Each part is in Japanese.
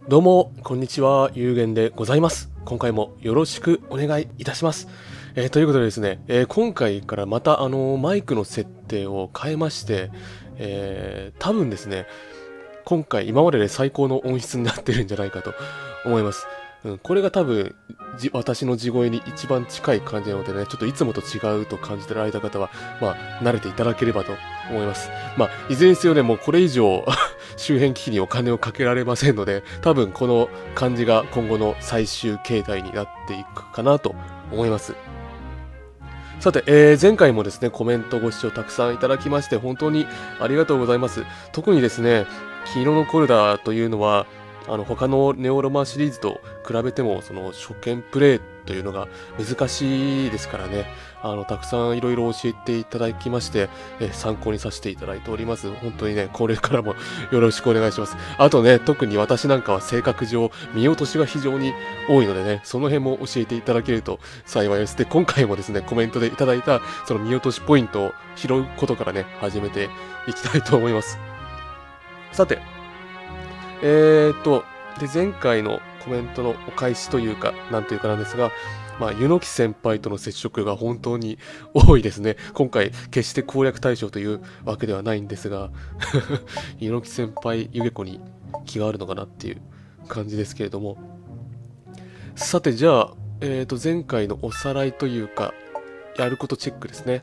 どうも、こんにちは、ゆうげんでございます。今回もよろしくお願いいたします。ということでですね、今回からまたマイクの設定を変えまして、多分ですね、今回今までで最高の音質になってるんじゃないかと思います。これが多分私の地声に一番近い感じなのでね、ちょっといつもと違うと感じてられた方は、慣れていただければと思います。いずれにせよね、もうこれ以上周辺機器にお金をかけられませんので、多分この感じが今後の最終形態になっていくかなと思います。さて、前回もですね、コメントご視聴たくさんいただきまして、本当にありがとうございます。特にですね、黄色のコルダというのは、他のネオロマンシリーズと比べても、その初見プレイというのが難しいですからね、たくさんいろいろ教えていただきまして、参考にさせていただいております。本当にね、これからもよろしくお願いします。あとね、特に私なんかは性格上、見落としが非常に多いのでね、その辺も教えていただけると幸いです。で、今回もですね、コメントでいただいた、その見落としポイントを拾うことからね、始めていきたいと思います。さて、で、前回のコメントのお返しというか、なんというかなんですが、柚木先輩との接触が本当に多いですね。今回、決して攻略対象というわけではないんですが、柚木先輩、ゆげ子に気があるのかなっていう感じですけれども。さて、じゃあ、前回のおさらいというか、やることチェックですね。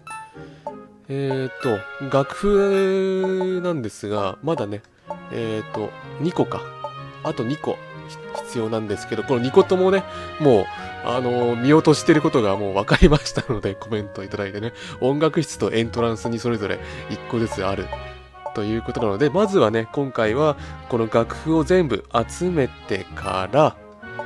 楽譜なんですが、まだね、2個か。あと2個必要なんですけど、この2個ともね、もう、見落としてることがもう分かりましたので、コメントいただいてね、音楽室とエントランスにそれぞれ1個ずつあるということなので、まずはね、今回はこの楽譜を全部集めてから、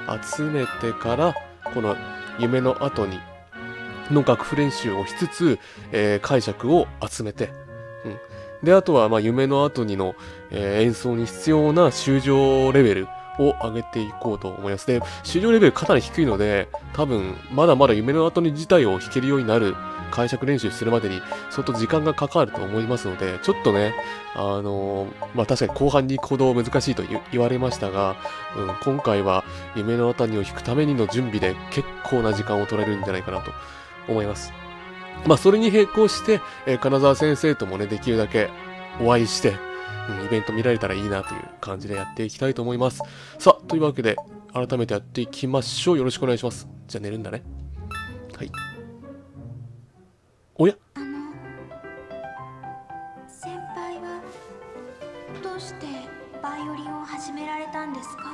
この夢の後にの楽譜練習をしつつ、解釈を集めて、で、あとは夢の後にの、演奏に必要な修正レベルを上げていこうと思います。で、修正レベルかなり低いので、多分まだまだ夢の後に自体を弾けるようになる解釈練習するまでに相当時間がかかると思いますので、ちょっとね、確かに後半に行くほど難しいと言われましたが、今回は夢の後にを弾くためにの準備で結構な時間を取れるんじゃないかなと思います。それに並行して、金沢先生ともね、できるだけお会いして、イベント見られたらいいなという感じでやっていきたいと思います。さあ、というわけで、改めてやっていきましょう。よろしくお願いします。じゃあ寝るんだね。はい。おや？ 先輩は、どうしてバイオリンを始められたんですか？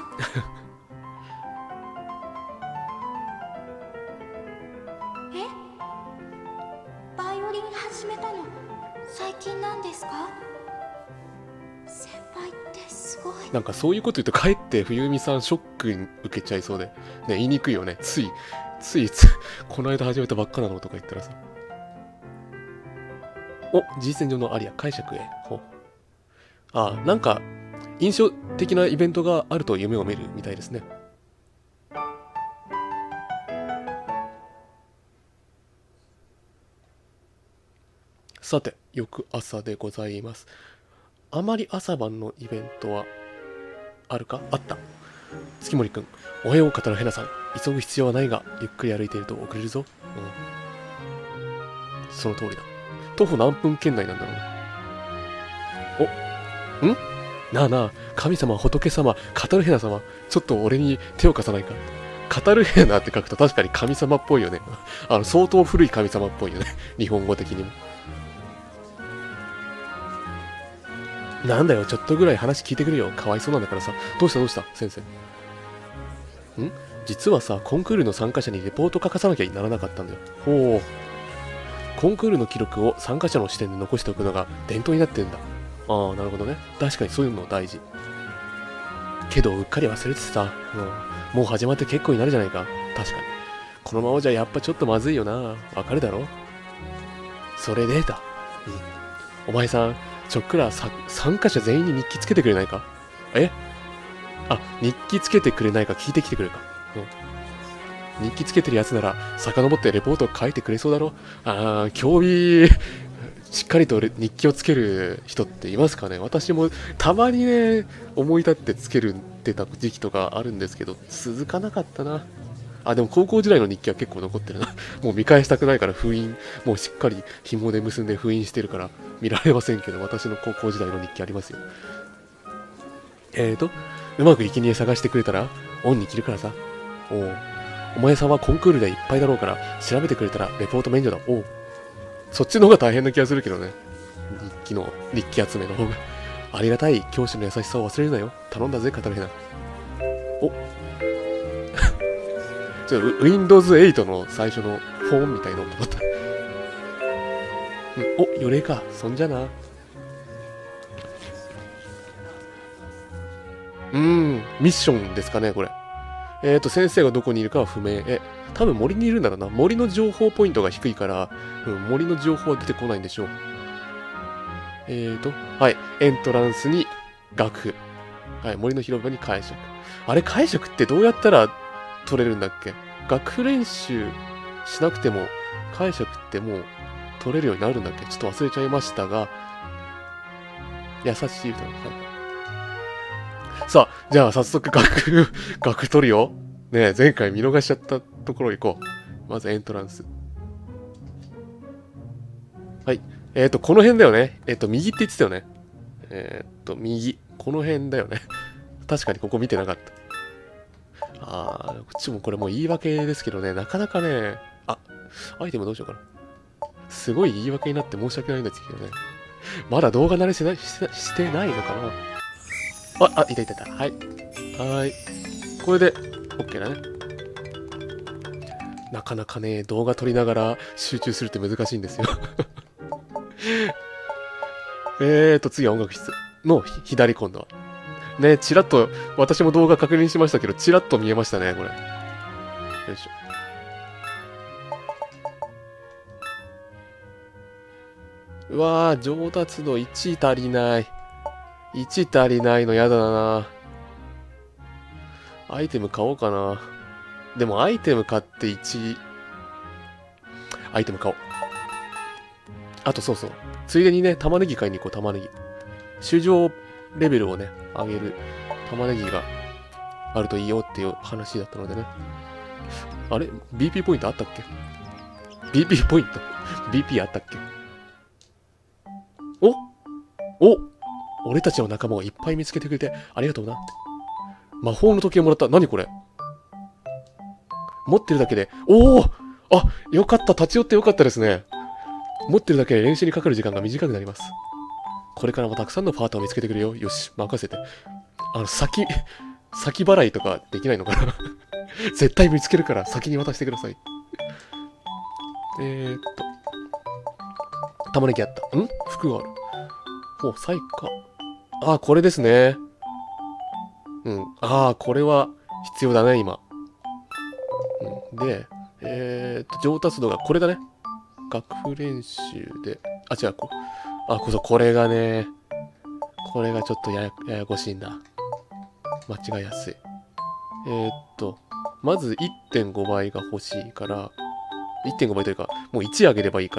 バイオリン始めたの最近なんですか？先輩ってすごい。 なんかそういうこと言うとかえって冬美さんショック受けちゃいそうで、ね、言いにくいよね。ついこの間始めたばっかなのとか言ったらさ。お、実践上のアリア解釈へ。ほう。なんか印象的なイベントがあると夢を見るみたいですね。さて、翌朝でございます。あまり朝晩のイベントはあるか？あった。月森くん、おはよう、片野ヘナさん。急ぐ必要はないが、ゆっくり歩いていると遅れるぞ。その通りだ。徒歩何分圏内なんだろうな。なあなあ、神様、仏様、片野ヘナ様、ちょっと俺に手を貸さないか。片野ヘナって書くと確かに神様っぽいよね。相当古い神様っぽいよね。日本語的にも。なんだよ、ちょっとぐらい話聞いてくれよ。かわいそうなんだからさ。どうした先生。実はさ、コンクールの参加者にレポート書かさなきゃならなかったんだよ。ほう。コンクールの記録を参加者の視点で残しておくのが伝統になってるんだ。ああ、なるほどね。確かにそういうの大事。けど、うっかり忘れててさ、もう始まって結構になるじゃないか。確かに。このままじゃやっぱちょっとまずいよな。わかるだろ？それでだ。お前さん、ちょっくら参加者全員に日記つけてくれないか？日記つけてくれないか聞いてきてくれるか。日記つけてるやつなら、遡ってレポートを書いてくれそうだろ？興味、しっかりと日記をつける人っていますかね？私もたまにね、思い立ってつけるってた時期とかあるんですけど、続かなかったな。あ、でも高校時代の日記は結構残ってるな。もう見返したくないから封印、もうしっかり紐で結んで封印してるから見られませんけど、私の高校時代の日記ありますよ。うまく生贄探してくれたら、恩に着るからさ。お前さんはコンクールでいっぱいだろうから、調べてくれたらレポート免除だ。そっちの方が大変な気がするけどね。日記集めの方が。ありがたい教師の優しさを忘れるなよ。頼んだぜ、カタルヘナ。Windows 8の最初のフォンみたいな音だった。予令か。そんじゃな。ミッションですかね、これ。先生がどこにいるかは不明。多分森にいるんだろうな。森の情報ポイントが低いから、森の情報は出てこないんでしょう。はい。エントランスに楽譜。はい。森の広場に解釈。あれ、解釈ってどうやったら取れるんだっけ？楽譜練習しなくても解釈ってもう取れるようになるんだっけ？ちょっと忘れちゃいましたが。優しい歌の。はい。さあ、じゃあ早速楽譜取るよ。ねえ、前回見逃しちゃったところ行こう。まずエントランス。はい。この辺だよね。右って言ってたよね。右。この辺だよね。確かにここ見てなかった。こっちもこれもう言い訳ですけどね、なかなかね、アイテムどうしようかな。すごい言い訳になって申し訳ないんですけどね。まだ動画慣れしてないのかな。いた。はい。はい。これで、OK だね。なかなかね、動画撮りながら集中するって難しいんですよ。次は音楽室の左今度は。ね、ちらっと、私も動画確認しましたけど、ちらっと見えましたね、これ。よいしょ。うわー、上達度1足りない。1足りないのやだな。アイテム買おうかな。でもアイテム買ってアイテム買おう。あとそうそう。ついでにね、玉ねぎ買いに行こう、玉ねぎ。修正レベルをね、上げる玉ねぎがあるといいよっていう話だったのでね。あれ ?BP ポイントあったっけ？ BP ポイントBP あったっけ？俺たちの仲間をいっぱい見つけてくれてありがとうなって。魔法の時計もらった。何これ？持ってるだけで、よかった。立ち寄ってよかったですね。持ってるだけで練習にかかる時間が短くなります。これからもたくさんのパートを見つけてくれよ。よし、任せて。先払いとかできないのかな。絶対見つけるから先に渡してください。玉ねぎあった。服がある。サイか。これですね。これは必要だね、今。で、上達度がこれだね。楽譜練習で、違う、これがね、これがちょっとややこしいんだ。間違いやすい。まず 1.5 倍が欲しいから、1.5 倍というか、もう1上げればいいから、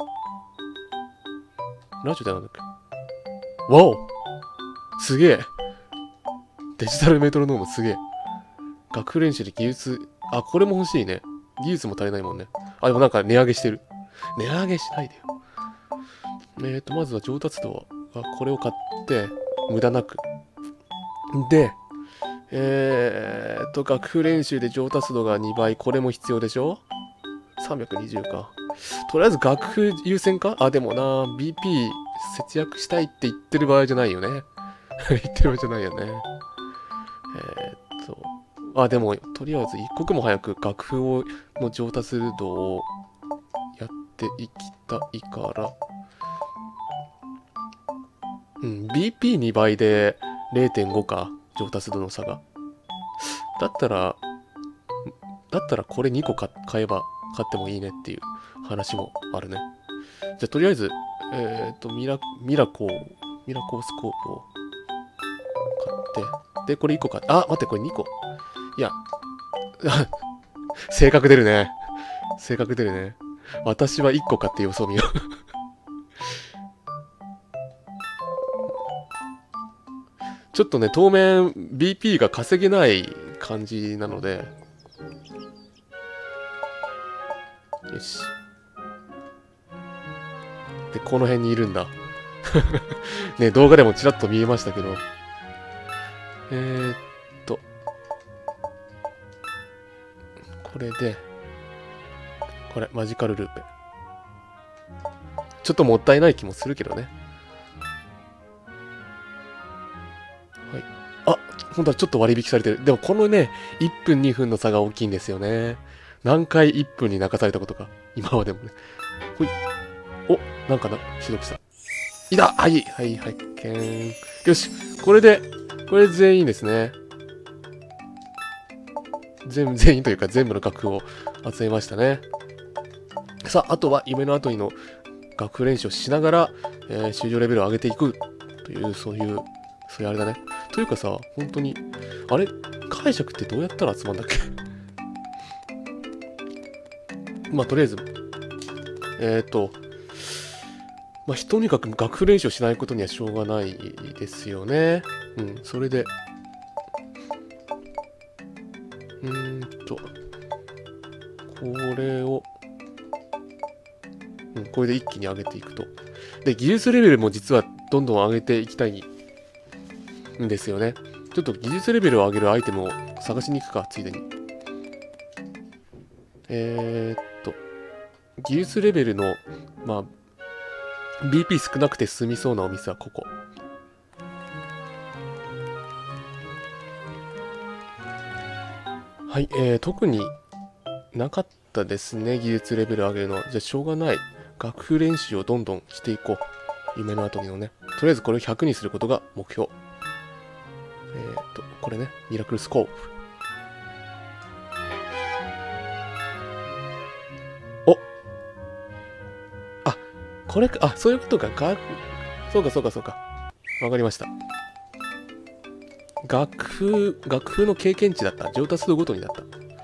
ラジオってなんだっけ？わお！すげえ！デジタルメトロノームすげえ。楽譜練習で技術、これも欲しいね。技術も足りないもんね。でもなんか値上げしてる。値上げしないでよ。まずは上達度は、これを買って、無駄なく。で、楽譜練習で上達度が2倍、これも必要でしょ？ 320 か。とりあえず楽譜優先か？でもな、BP 節約したいって言ってる場合じゃないよね。言ってる場合じゃないよね。でも、とりあえず一刻も早く楽譜の上達度をやっていきたいから。BP2 倍で 0.5 か、上達度の差が。だったらこれ2個買ってもいいねっていう話もあるね。じゃあとりあえず、ミラコースコープを買って、で、これ1個買って、待って、これ2個。いや、性格出るね。性格出るね。私は1個買って様子を見よう。ちちょっとね、当面 BP が稼げない感じなので、よし。で、この辺にいるんだ。ね、動画でもちらっと見えましたけど。これで、これ、マジカルルーペ。ちょっともったいない気もするけどね。はい。あ、本当はちょっと割引されてる。でもこのね、1分2分の差が大きいんですよね。何回1分に泣かされたことか。今までもね。ほい。お、なんかな、取得した。いた、はい、はい、発見。よし、これで全員ですね。全員というか全部の楽譜を集めましたね。さあ、あとは夢の後にの楽譜練習をしながら、終了レベルを上げていくという、そういうあれだね。というかさ、本当に、あれ解釈ってどうやったら集まんだっけ？まあ、とりあえず、まあ、とにかく楽譜練習をしないことにはしょうがないですよね。うん、それで、これを、これで一気に上げていくと。で、技術レベルも実はどんどん上げていきたいんですよね。ちょっと技術レベルを上げるアイテムを探しに行くか、ついでに。技術レベルの、まあ、BP 少なくて済みそうなお店はここ。はい、特になかったですね、技術レベル上げるのは。じゃあしょうがない。楽譜練習をどんどんしていこう。夢の後にのね。とりあえずこれを100にすることが目標。これね、ミラクルスコープ。お、あ、これか、あ、そういうことか。そうか。わかりました。楽譜の経験値だった。上達度ごとにだった。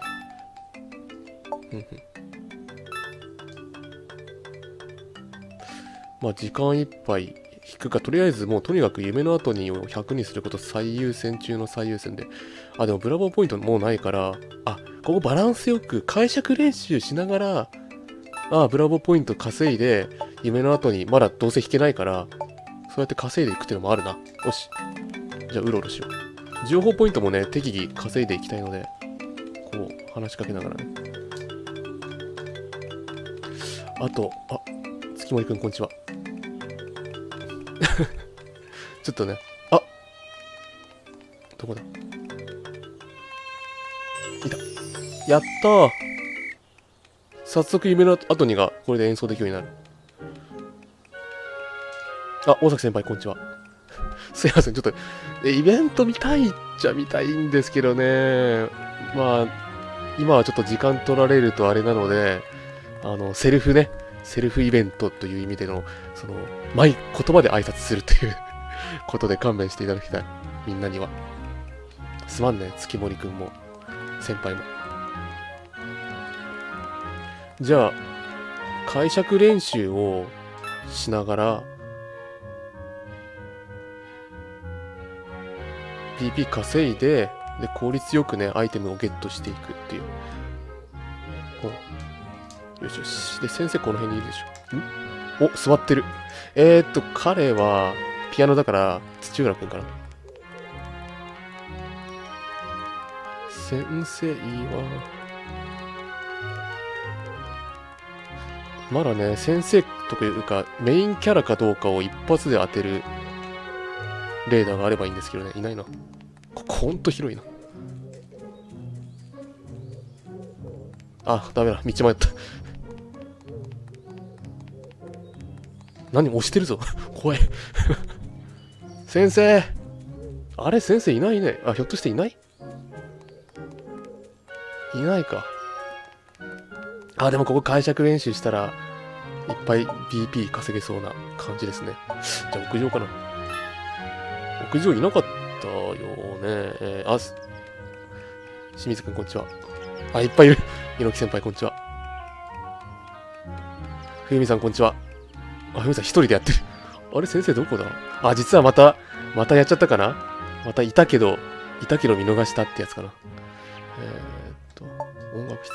まあ、時間いっぱい引くか、とりあえずもうとにかく夢の後にを100にすること最優先中の最優先で。あ、でもブラボーポイントもうないから、あ、ここバランスよく解釈練習しながら、ブラボーポイント稼いで、夢の後にまだどうせ引けないから、そうやって稼いでいくっていうのもあるな。よし。じゃあ、うろうろしよう。情報ポイントもね、適宜稼いでいきたいので、こう、話しかけながらね。あと、月森くんこんにちは。ちょっとね、どこだ？いた。やったー。早速夢の後にがこれで演奏できるようになる。大崎先輩こんにちは。すいません、ちょっと、イベント見たいっちゃ見たいんですけどね。まあ、今はちょっと時間取られるとあれなので、セルフイベントという意味での、言葉で挨拶するということで勘弁していただきたい。みんなには。すまんね、月森くんも、先輩も。じゃあ、解釈練習をしながら、PP 稼いで、効率よくね、アイテムをゲットしていくっていう。よしよし。で、先生この辺にいるでしょ。お、座ってる。彼は、ピアノだから、土浦くんかな。先生は、まだね、先生というか、メインキャラかどうかを一発で当てるレーダーがあればいいんですけどね、いないな。ここほんと広いな。ダメだ、道迷った。何押してるぞ。怖い。先生。あれ先生いないね。ひょっとしていない？いないか。でもここ解釈練習したら、いっぱい BP 稼げそうな感じですね。じゃあ屋上かな。屋上いなかったよね。清水くんこんにちは。いっぱいいる。猪木先輩こんにちは。冬美さんこんにちは。冬美さん一人でやってる。あれ先生どこだ？実はまたやっちゃったかな？ またいたけど見逃したってやつかな。音楽室。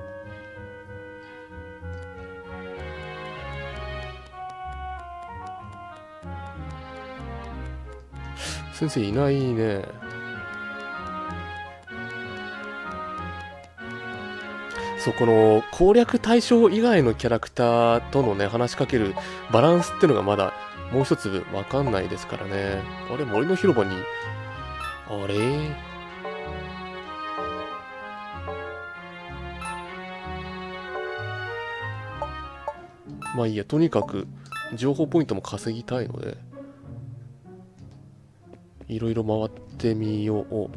先生いないね。そう、この攻略対象以外のキャラクターとのね、話しかけるバランスってのがまだもう一つわかんないですからね。あれ、森の広場に、あれまあいいや、とにかく情報ポイントも稼ぎたいので、いろいろ回ってみよう。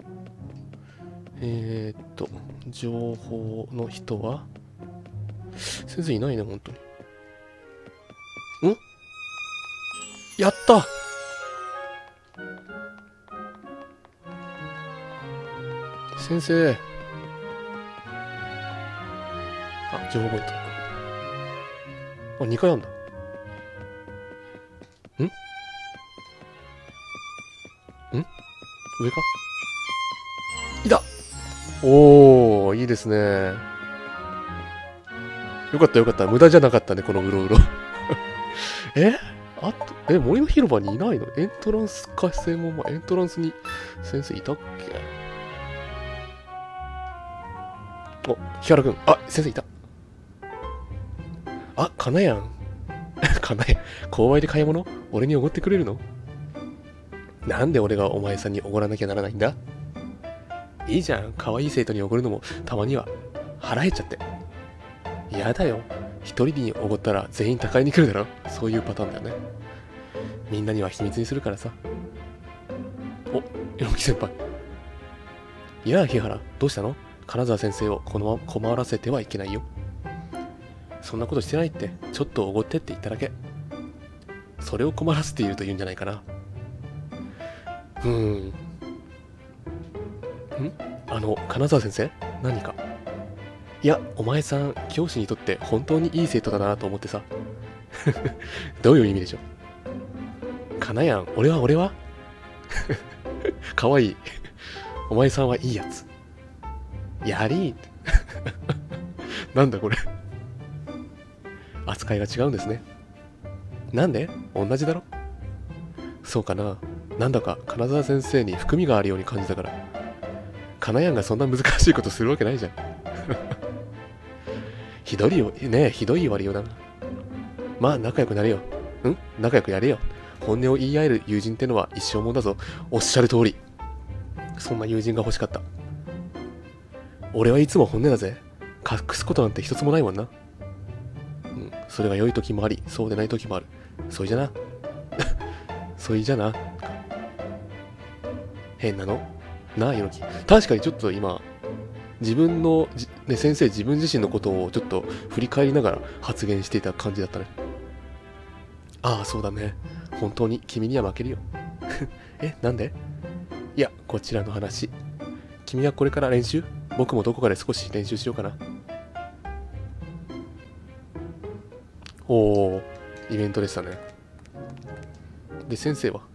情報の人は先生いないね、本当に。やった。先生。あ、情報ポイント。あ、2回あんだ。上かいた。おー、いいですね。よかったよかった。無駄じゃなかったね、このうろうろ。森の広場にいないの？エントランスか正門前。エントランスに先生いたっけ？お、木原くん。あ、先生いた。あ、かなやん。かなやん。購買で買い物？俺におごってくれるの？なんで俺がお前さんにおごらなきゃならないんだ？いいじゃん。可愛い生徒におごるのもたまには腹減っちゃって。やだよ。一人におごったら全員高いに来るだろ。そういうパターンだよね。みんなには秘密にするからさ。お、榎木先輩。いやあ、日原、どうしたの？金沢先生をこのまま困らせてはいけないよ。そんなことしてないって、ちょっとおごってって言っただけ。それを困らせていると言うんじゃないかな。金沢先生？何か？いや、お前さん、教師にとって本当にいい生徒だなと思ってさ。どういう意味でしょう？かなやん、俺はかわいい。お前さんはいいやつ。やりーって。なんだこれ。扱いが違うんですね。なんで？同じだろ？そうかな。なんだか金沢先生に含みがあるように感じたから。かなやんがそんな難しいことするわけないじゃん。ひどいよね。ひどい言われようだな。まあ仲良くなれよ。仲良くやれよ。本音を言い合える友人ってのは一生もんだぞ。おっしゃる通り。そんな友人が欲しかった。俺はいつも本音だぜ。隠すことなんて一つもないもんな。それが良い時もあり、そうでない時もある。それじゃな。それじゃな。変なのなあ、よろき。確かにちょっと今、自分の、先生自分自身のことをちょっと振り返りながら発言していた感じだったね。ああ、そうだね。本当に君には負けるよ。なんで？いや、こちらの話。君はこれから練習？僕もどこかで少し練習しようかな。おー、イベントでしたね。で、先生は？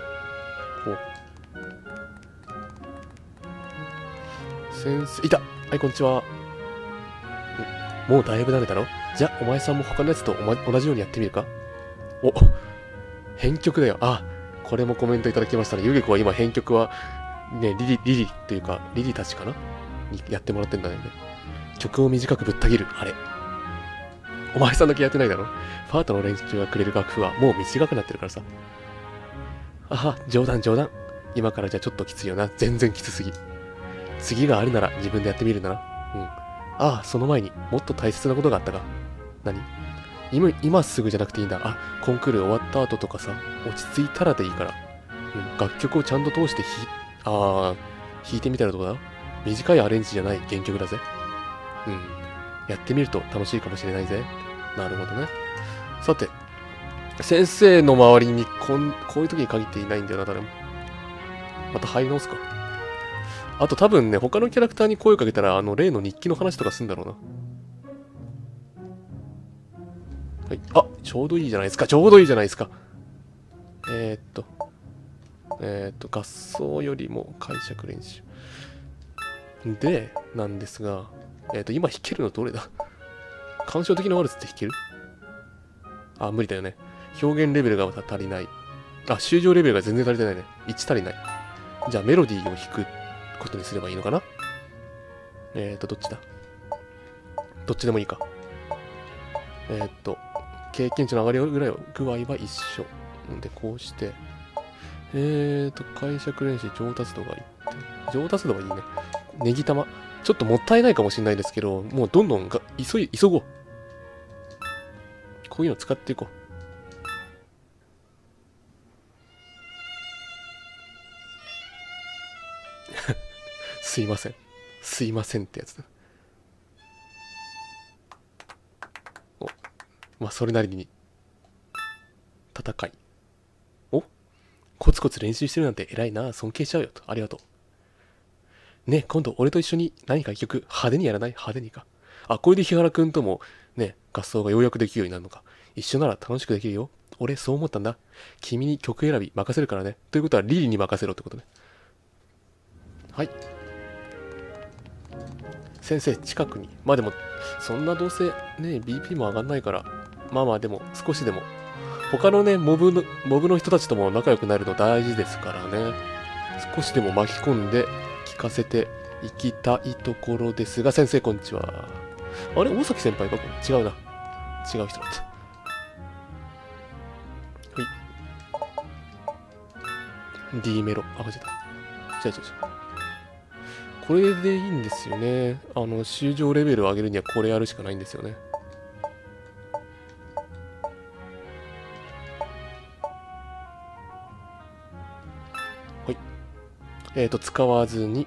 先生、いた！はい、こんにちは。もうだいぶ慣れたろ？じゃあ、お前さんも他のやつと同じようにやってみるか？お、編曲だよ。あ、これもコメントいただきましたね。ゆげこは今編曲は、ね、リリというか、リリたちかなにやってもらってんだよね。曲を短くぶった切る。あれ。お前さんだけやってないだろ？パートの練習がくれる楽譜はもう短くなってるからさ。あは、冗談。今からじゃちょっときついよな。全然きつすぎ。次があるなら自分でやってみるなら。ああ、その前にもっと大切なことがあったが。何？今すぐじゃなくていいんだ。あ、コンクール終わった後とかさ、落ち着いたらでいいから。楽曲をちゃんと通して弾いてみたらどうだ？短いアレンジじゃない原曲だぜ。やってみると楽しいかもしれないぜ。なるほどね。さて、先生の周りにこういう時に限っていないんだよな、誰も。また入り直すか。あと多分ね、他のキャラクターに声をかけたら、例の日記の話とかすんだろうな。はい。あ、ちょうどいいじゃないですか。 合奏よりも解釈練習。で、なんですが、今弾けるのどれだ？感傷的なワルツって弾ける？あ、無理だよね。表現レベルがまた足りない。あ、修正レベルが全然足りてないね。1足りない。じゃあメロディーを弾くことにすればいいのかな？どっちだ？どっちでもいいか。経験値の上がり具合は一緒。で、こうして、解釈練習、上達度がいって、上達度はいいね。ネギ玉。ちょっともったいないかもしれないですけど、もうどんどん急ごう。こういうの使っていこう。すいません。すいませんってやつだ。まあ、それなりに。戦い。お？コツコツ練習してるなんて偉いな。尊敬しちゃうよと。ありがとう。ねえ、今度俺と一緒に何か一曲派手にやらない？派手にか。あ、これで日原くんともね、合奏がようやくできるようになるのか。一緒なら楽しくできるよ。俺そう思ったんだ。君に曲選び任せるからね。ということはリリに任せろってことね。はい。先生、近くに。まあでも、そんなどうせね、BP も上がんないから、まあまあでも、少しでも、他のね、モブの人たちとも仲良くなるの大事ですからね。少しでも巻き込んで聞かせていきたいところですが、先生、こんにちは。あれ大崎先輩か？違うな。違う人だった。はい。D メロ。あ、間違えた。違う。これでいいんですよね。修正レベルを上げるにはこれやるしかないんですよね。はい。使わずに。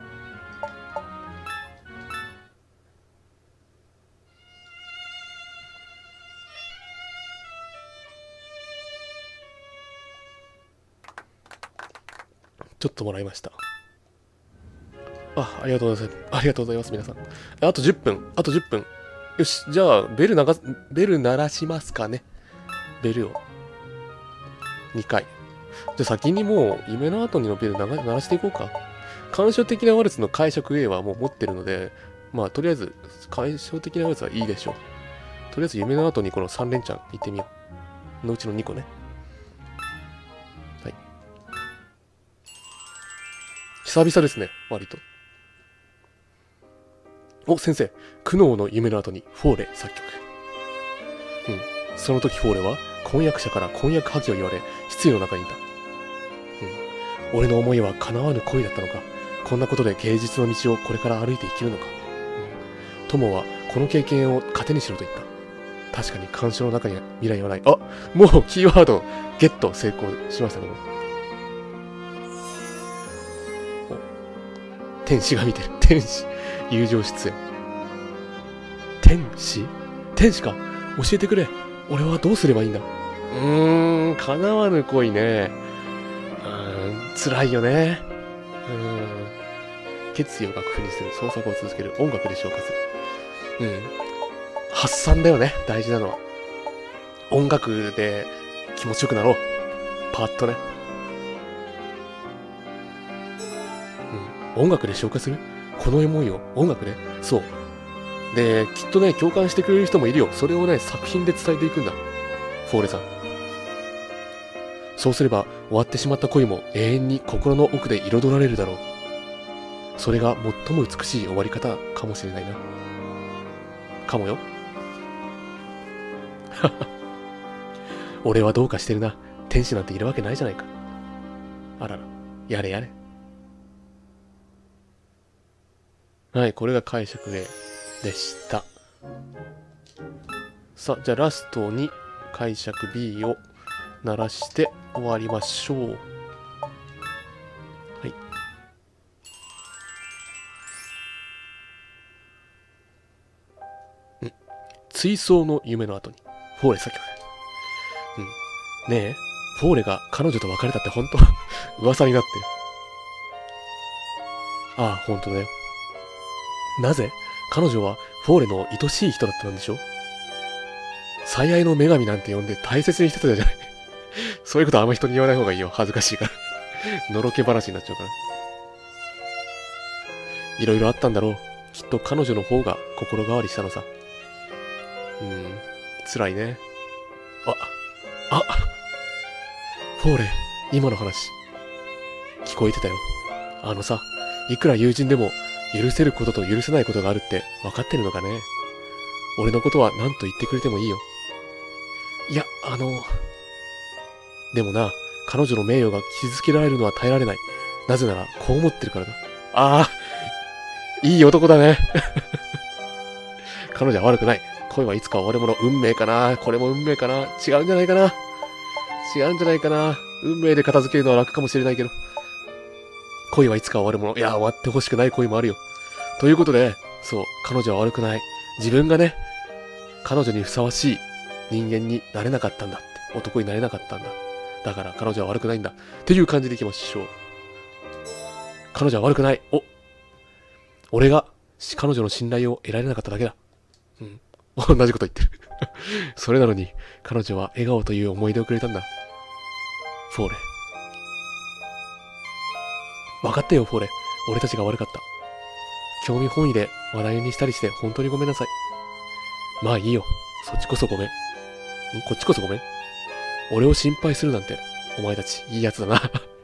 ちょっともらいました。ありがとうございます。ありがとうございます、皆さん。あと10分。あと10分。よし、じゃあ、ベル鳴らしますかね。ベルを。2回。じゃあ先にもう、夢の後にのベル鳴らしていこうか。感傷的なワルツの解釈 A はもう持ってるので、まあ、とりあえず、解消的なワルツはいいでしょう。とりあえず、夢の後にこの3連チャン行ってみよう。のうちの2個ね。はい。久々ですね、割と。お、先生、苦悩の夢の後にフォーレ作曲。その時フォーレは婚約者から婚約破棄を言われ、失意の中にいた。俺の思いは叶わぬ恋だったのか。こんなことで芸術の道をこれから歩いて生きるのか。友はこの経験を糧にしろと言った。確かに干渉の中には未来はない。あ、もうキーワードゲット成功しましたね。天使が見てる。天使。友情出演。天使か。教えてくれ。俺はどうすればいいんだ。叶わぬ恋ね。辛いよね。決意を楽譜にする。創作を続ける。音楽で消化する。発散だよね。大事なのは。音楽で気持ちよくなろう。パッとね。音楽で消化する？この思いを音楽で？そう。で、きっとね、共感してくれる人もいるよ。それをね、作品で伝えていくんだ。フォーレさん。そうすれば、終わってしまった恋も永遠に心の奥で彩られるだろう。それが最も美しい終わり方かもしれないな。かもよ。俺はどうかしてるな。天使なんているわけないじゃないか。あらら。やれやれ。はい、これが解釈 A でした。さあ、じゃあラストに解釈 B を鳴らして終わりましょう。はい。追走の夢の後に、フォーレ作曲。ねえ、フォーレが彼女と別れたって本当噂になってる。ああ、本当だよ。なぜ？彼女はフォーレの愛しい人だったんでしょ？最愛の女神なんて呼んで大切にしてたじゃない。そういうことはあんま人に言わない方がいいよ。恥ずかしいから。 のろけ話になっちゃうから。いろいろあったんだろう。きっと彼女の方が心変わりしたのさ。辛いね。フォーレ、今の話、聞こえてたよ。あのさ、いくら友人でも許せることと許せないことがあるって分かってるのかね。俺のことは何と言ってくれてもいいよ。いや、でもな、彼女の名誉が傷つけられるのは耐えられない。なぜなら、こう思ってるからだ。いい男だね。彼女は悪くない。恋はいつか終わるもの。運命かな。これも運命かな。違うんじゃないかな。運命で片付けるのは楽かもしれないけど。恋はいつか終わるもの。いや、終わってほしくない恋もあるよ。ということで、そう、彼女は悪くない。自分がね、彼女にふさわしい人間になれなかったんだって。男になれなかったんだ。だから彼女は悪くないんだ。っていう感じでいきましょう。彼女は悪くない。俺が彼女の信頼を得られなかっただけだ。同じこと言ってる。それなのに、彼女は笑顔という思い出をくれたんだ。フォーレ。分かったよ、フォーレ。俺たちが悪かった。興味本位で話題にしたりして本当にごめんなさい。まあいいよ。そっちこそごめん。こっちこそごめん。俺を心配するなんて、お前たちいいやつだな。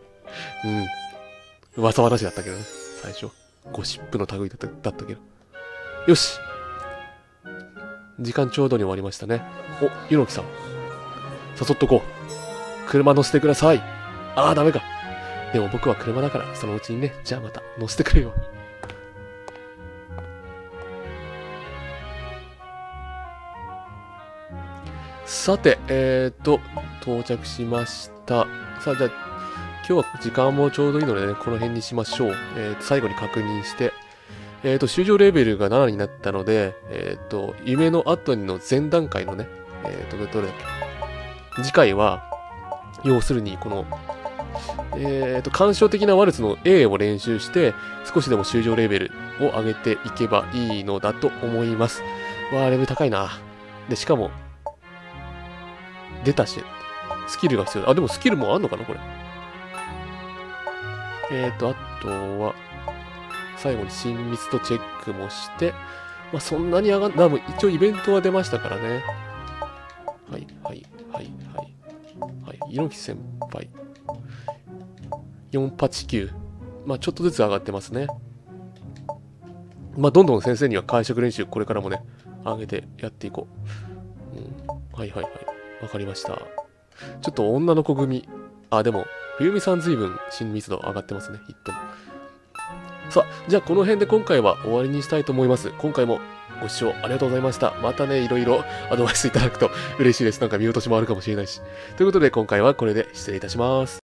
噂話だったけどね、最初。ゴシップの類だったけど。よし。時間ちょうどに終わりましたね。ゆのきさん。誘っとこう。車乗せてください。ダメか。でも僕は車だから、そのうちにね。じゃあまた乗せてくれよ。さて、到着しました。さあ、じゃあ、今日は時間もちょうどいいのでね、この辺にしましょう。最後に確認して、終了レベルが7になったので、夢の後の前段階のね、どれだっけ。次回は、要するに、この、感傷的なワルツの A を練習して、少しでも終了レベルを上げていけばいいのだと思います。レベル高いな。で、しかも、出たし、スキルが必要だ。でもスキルもあんのかなこれ。あとは、最後に親密度チェックもして、そんなに上がんない。一応イベントは出ましたからね。はい。猪木先輩。489。ちょっとずつ上がってますね。どんどん先生には解釈練習、これからもね、上げてやっていこう。わかりました。ちょっと女の子組。でも、冬美さん随分親密度上がってますね。言っても。さあ、じゃあこの辺で今回は終わりにしたいと思います。今回もご視聴ありがとうございました。またね、いろいろアドバイスいただくと嬉しいです。なんか見落としもあるかもしれないし。ということで今回はこれで失礼いたします。